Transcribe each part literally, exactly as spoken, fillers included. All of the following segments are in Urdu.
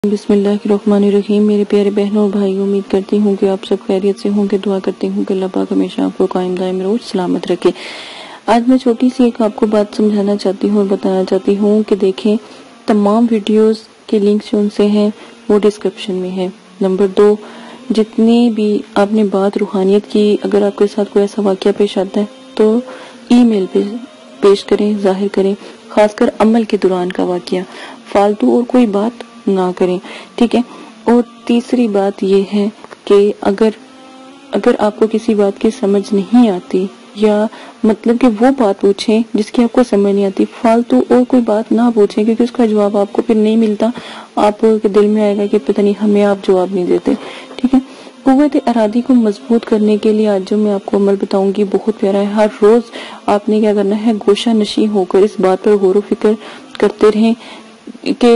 بسم اللہ الرحمن الرحیم۔ میرے پیارے بہنوں اور بھائیوں، امید کرتی ہوں کہ آپ سب خیریت سے ہوں گے۔ دعا کرتی ہوں کہ اللہ پاک ہمیشہ آپ کو قائم دائم روز سلامت رکھے۔ آج میں چھوٹی سی ایک آپ کو بات سمجھانا چاہتی ہوں اور بتانا چاہتی ہوں کہ دیکھیں، تمام ویڈیوز کے لنکس ان سے ہیں وہ ڈسکرپشن میں ہے۔ نمبر دو، جتنی بھی آپ نے بات روحانیت کی، اگر آپ کے ساتھ کوئی ایسا واقعہ پیش آتا ہے تو ای میل پہ پیش کریں، ظاہر کریں، خاص کر عمل کے دوران کا واقعہ، فالتو اور کوئی بات نہ کریں، ٹھیک ہے۔ اور تیسری بات یہ ہے کہ اگر اگر آپ کو کسی بات کی سمجھ نہیں آتی، یا مطلب کہ وہ بات پوچھیں جس کی آپ کو سمجھ نہیں آتی، فالتو اور کوئی بات نہ پوچھیں، کیونکہ اس کا جواب آپ کو پھر نہیں ملتا۔ آپ کے دل میں آئے گا کہ پتہ نہیں ہمیں آپ جواب نہیں دیتے، ٹھیک ہے۔ قوت ارادی کو مضبوط کرنے کے لیے آج جو میں آپ کو عمل بتاؤں گی بہت پیارا ہے۔ ہر روز آپ نے کیا کرنا ہے، گوشہ نشیں ہو کر اس بات پر غور و فکر کرتے رہیں کہ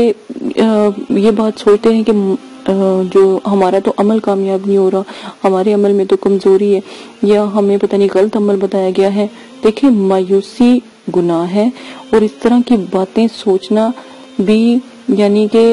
یہ بات سوچتے ہیں کہ جو ہمارا تو عمل کامیاب نہیں ہو رہا، ہمارے عمل میں تو کمزوری ہے، یا ہمیں پتہ نہیں غلط عمل بتایا گیا ہے۔ دیکھیں، مایوسی گناہ ہے، اور اس طرح کی باتیں سوچنا بھی، یعنی کہ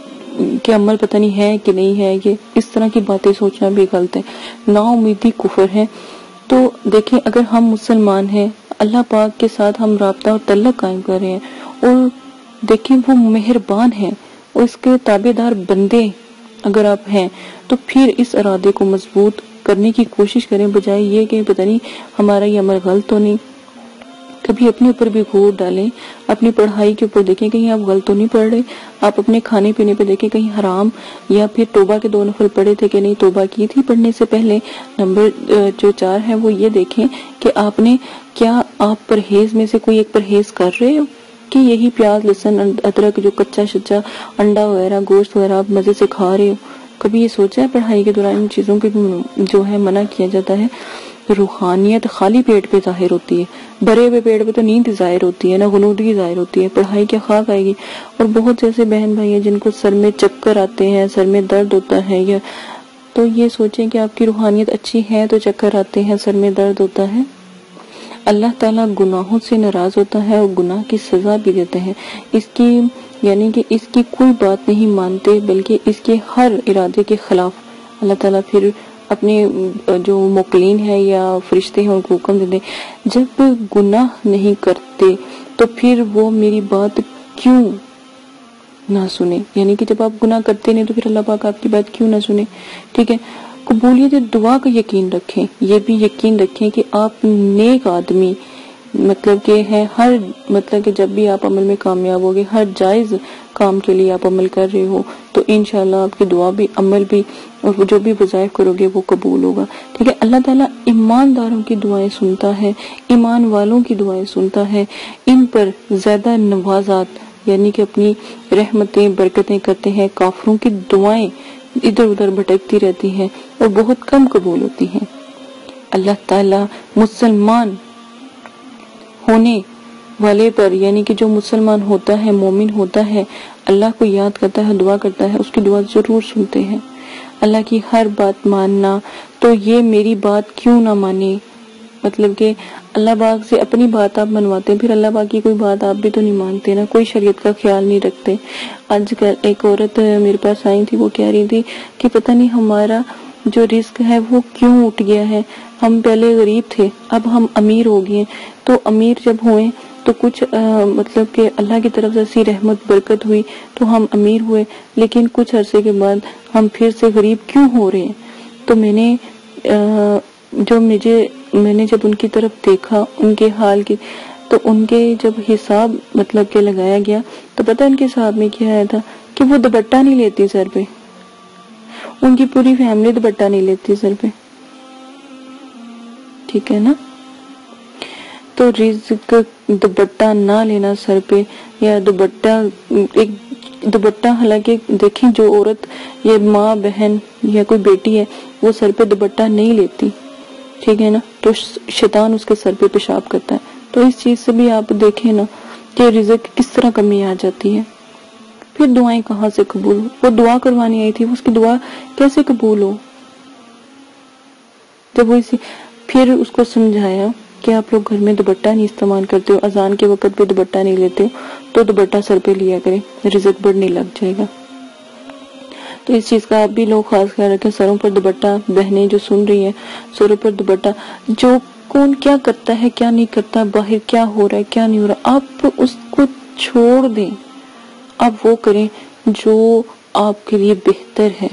کہ عمل پتہ نہیں ہے کہ نہیں ہے، یہ اس طرح کی باتیں سوچنا بھی غلط ہے۔ نا امیدی کفر ہے۔ تو دیکھیں، اگر ہم مسلمان ہیں، اللہ پاک کے ساتھ ہم رابطہ اور تعلق قائم کر رہے ہیں، اور دیکھیں وہ مہربان ہے، اور اس کے تابع دار بندے اگر آپ ہیں، تو پھر اس ارادے کو مضبوط کرنے کی کوشش کریں، بجائے یہ کہ پتہ نہیں ہمارا یہ عمل غلط تو نہیں۔ کبھی اپنے اوپر بھی غور ڈالیں، اپنی پڑھائی کے اوپر دیکھیں کہیں آپ غلط تو نہیں پڑھ رہے، آپ اپنے کھانے پینے پہ دیکھیں کہیں حرام، یا پھر توبہ کے دو نفل پڑھے تھے کہ نہیں، توبہ کی تھی پڑھنے سے پہلے۔ نمبر جو چار ہے وہ یہ دیکھیں کہ آپ نے کیا آپ پرہیز میں سے کوئی ایک پرہیز کر رہے ہو، کہ یہی پیاز لہسن ادرک جو کچا شچا انڈا وغیرہ گوشت وغیرہ آپ مزے سے کھا رہے ہو۔ کبھی یہ سوچا ہے پڑھائی کے دوران ان چیزوں کے جو ہے منع کیا جاتا ہے؟ روحانیت خالی پیٹ پہ ظاہر ہوتی ہے، بھرے ہوئے پیٹ پہ تو نیند ظاہر ہوتی ہے، نہ غنودگی ظاہر ہوتی ہے، پڑھائی کیا خاک آئے گی۔ اور بہت سے ایسے بہن بھائی ہیں جن کو سر میں چکر آتے ہیں، سر میں درد ہوتا ہے، یا تو یہ سوچیں کہ آپ کی روحانیت اچھی ہے تو چکر آتے ہیں، سر میں درد ہوتا ہے۔ اللہ تعالیٰ گناہوں سے ناراض ہوتا ہے اور گناہ کی سزا بھی دیتے ہیں، اس کی یعنی کہ اس کی کوئی بات نہیں مانتے، بلکہ اس کے ہر ارادے کے خلاف اللہ تعالیٰ پھر اپنے جو موکلین ہیں یا فرشتے ہیں ان کو حکم دیتے ہیں، جب گناہ نہیں کرتے تو پھر وہ میری بات کیوں نہ سنے، یعنی کہ جب آپ گناہ کرتے نہیں تو پھر اللہ پاک آپ کی بات کیوں نہ سنے، ٹھیک ہے۔ قبولیت دعا کا یقین رکھیں، یہ بھی یقین رکھیں کہ آپ نیک آدمی مطلب کہ ہے، ہر مطلب کہ جب بھی آپ عمل میں کامیاب ہوگے، ہر جائز کام کے لیے آپ عمل کر رہے ہو تو انشاءاللہ آپ کی دعا بھی، عمل بھی، اور جو بھی وظائف کرو گے وہ قبول ہوگا، ٹھیک ہے۔ اللہ تعالیٰ ایمانداروں کی دعائیں سنتا ہے، ایمان والوں کی دعائیں سنتا ہے، ان پر زیادہ نوازات یعنی کہ اپنی رحمتیں برکتیں کرتے ہیں۔ کافروں کی دعائیں ادھر ادھر بھٹکتی رہتی ہیں اور بہت کم قبول ہوتی ہیں۔ اللہ تعالیٰ مسلمان ہونے والے پر، یعنی کہ جو مسلمان ہوتا ہے، مومن ہوتا ہے، اللہ کو یاد کرتا ہے، دعا کرتا ہے، اس کی دعا ضرور سنتے ہیں۔ اللہ کی ہر بات ماننا، تو یہ میری بات کیوں نہ مانے، مطلب کہ اللہ پاک سے اپنی بات آپ منواتے ہیں، پھر اللہ پاک کی کوئی بات آپ بھی تو نہیں مانتے نا، کوئی شریعت کا خیال نہیں رکھتے۔ آج کل ایک عورت میرے پاس آئی تھی، وہ کہہ رہی تھی کہ پتہ نہیں ہمارا جو رزق ہے وہ کیوں اٹھ گیا ہے، ہم پہلے غریب تھے اب ہم امیر ہو گئے، تو امیر جب ہوئے تو کچھ مطلب کہ اللہ کی طرف سے ایسی رحمت برکت ہوئی تو ہم امیر ہوئے، لیکن کچھ عرصے کے بعد ہم پھر سے غریب کیوں ہو رہے ہیں۔ تو میں نے جو مجھے میں نے جب ان کی طرف دیکھا، ان کے حال کی، تو ان کے جب حساب مطلب کہ لگایا گیا تو پتہ ان کے حساب میں کیا آیا تھا کہ وہ دوپٹہ نہیں لیتی سر پہ، ان کی پوری فیملی دوپٹہ نہیں لیتی سر پہ، ٹھیک ہے نا۔ تو رزق دوپٹہ نہ لینا سر پہ، یا دوپٹہ ایک دوپٹہ، حالانکہ دیکھیں جو عورت یا ماں بہن یا کوئی بیٹی ہے وہ سر پہ دوپٹہ نہیں لیتی، ٹھیک ہے نا، تو شیطان اس کے سر پہ پیشاب کرتا ہے۔ تو اس چیز سے بھی آپ دیکھیں نا کہ رزق کس طرح کمی آ جاتی ہے۔ پھر دعائیں کہاں سے قبول ہو، وہ دعا کروانے آئی تھی، اس کی دعا کیسے قبول ہو؟ جب وہ اسی پھر اس کو سمجھایا کہ آپ لوگ گھر میں دوپٹہ نہیں استعمال کرتے ہو، اذان کے وقت پہ دوپٹہ نہیں لیتے ہو، تو دوپٹہ سر پہ لیا کریں، رزق بڑھنے لگ جائے گا۔ تو اس چیز کا آپ بھی لوگ خاص خیال رکھیں. سروں پر دوپٹہ، بہنیں جو سن رہی ہیں سروں پر دوپٹہ، جو کون کیا کرتا ہے کیا نہیں کرتا، باہر کیا ہو رہا ہے کیا نہیں ہو رہا، آپ اس کو چھوڑ دیں، آپ وہ کریں جو آپ کے لیے بہتر ہے.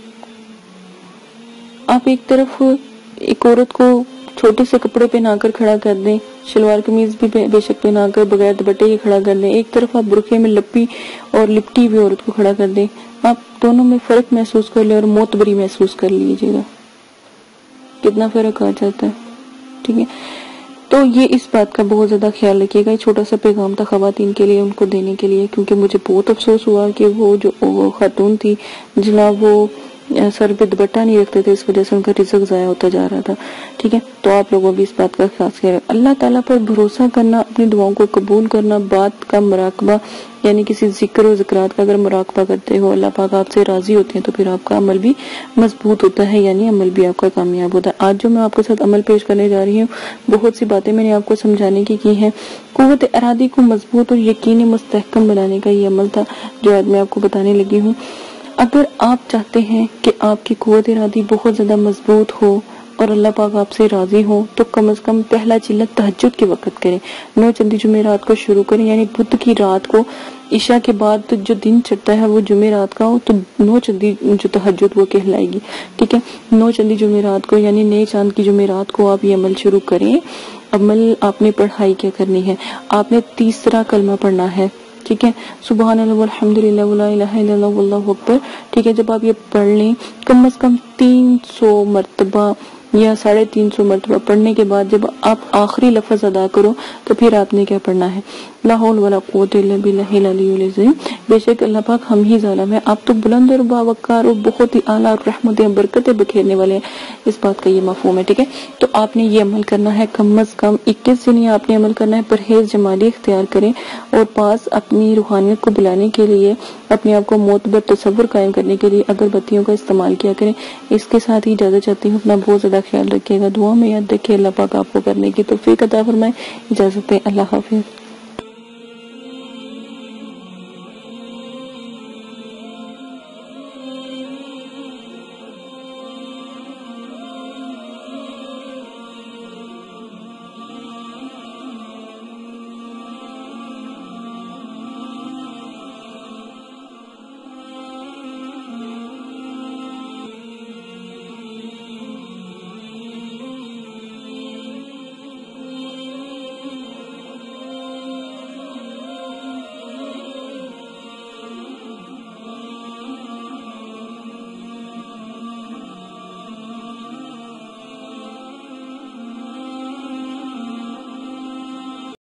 آپ ایک طرف ایک عورت کو چھوٹے سے کپڑے پہنا کر کھڑا کر دیں، شلوار قمیض بھی بے شک پہنا کر بغیر دوپٹے کے کھڑا کر دیں، ایک طرف آپ برقعے میں لپی اور لپٹی ہوئی عورت کو کھڑا کر دیں، آپ دونوں میں فرق محسوس کر لیں اور معتبری محسوس کر لیجیے گا کتنا فرق آ جاتا ہے. ٹھیک ہے، تو یہ اس بات کا بہت زیادہ خیال رکھیے گا. یہ چھوٹا سا پیغام تھا خواتین کے لیے، ان کو دینے کے لیے، کیونکہ مجھے بہت افسوس ہوا کہ وہ جو وہ خاتون تھی جناب وہ سر پہ دوپٹہ نہیں رکھتے تھے، اس وجہ سے ان کا رزق ضائع ہوتا جا رہا تھا. ٹھیک ہے، تو آپ لوگوں بھی اس بات کا خاص خیال رکھیں. اللہ تعالیٰ پر بھروسہ کرنا، اپنی دعاؤں کو قبول کرنا، بات کا مراقبہ یعنی کسی ذکر و ذکرات کا اگر مراقبہ کرتے ہو اللہ پاک آپ سے راضی ہوتے ہیں تو پھر آپ کا عمل بھی مضبوط ہوتا ہے، یعنی عمل بھی آپ کا کامیاب ہوتا ہے. آج جو میں آپ کے ساتھ عمل پیش کرنے جا رہی ہوں، بہت سی باتیں میں نے آپ کو سمجھانے کی کی ہیں. قوت ارادی کو مضبوط اور یقینی مستحکم بنانے کا یہ عمل تھا جو آج میں آپ کو بتانے لگی ہوں. اگر آپ چاہتے ہیں کہ آپ کی قوت ارادی بہت زیادہ مضبوط ہو اور اللہ پاک آپ سے راضی ہو، تو کم از کم پہلا چلہ تہجد کے وقت کریں. نو چندی جمعرات کو شروع کریں، یعنی بدھ کی رات کو عشاء کے بعد جو دن چڑھتا ہے وہ جمعرات کا ہو تو نو چندی جو تہجد وہ کہلائے گی. ٹھیک ہے، نو چندی جمعرات کو یعنی نئے چاند کی جمعرات کو آپ یہ عمل شروع کریں. عمل آپ نے پڑھائی کیا کرنی ہے، آپ نے تیسرا کلمہ پڑھنا ہے. ٹھیک ہے، سبحان اللہ والحمد للہ ولا الہ الا اللہ واللہ اکبر. ٹھیک ہے، جب آپ یہ پڑھ لیں کم از کم تین سو مرتبہ یا ساڑھے تین سو مرتبہ پڑھنے کے بعد جب آپ آخری لفظ ادا کرو تو پھر آپ نے کیا پڑھنا ہے، لا حول ولا قوت الا باللہ العلی العظیم. بے شک اللہ پاک ہم ہی ظالم ہیں، آپ تو بلند اور باوقار اور بہت ہی اعلیٰ اور رحمتیں برکتیں بکھیرنے والے ہیں. اس بات کا یہ مفہوم ہے. ٹھیک ہے، تو آپ نے یہ عمل کرنا ہے کم از کم اکیس دن آپ نے عمل کرنا ہے. پرہیز جمالی اختیار کریں اور پاس اپنی روحانیت کو بلانے کے لیے، اپنے آپ کو معتبر تصور قائم کرنے کے لیے اگربتیوں کا استعمال کیا کریں. اس کے ساتھ ہی اجازت چاہتی ہوں، اپنا بہت زیادہ خیال رکھیے گا، دعا میں یاد رکھیے. اللہ پاک آپ کو کرنے کی توفیق عطا فرمائے. اجازت ہے، اللہ حافظ.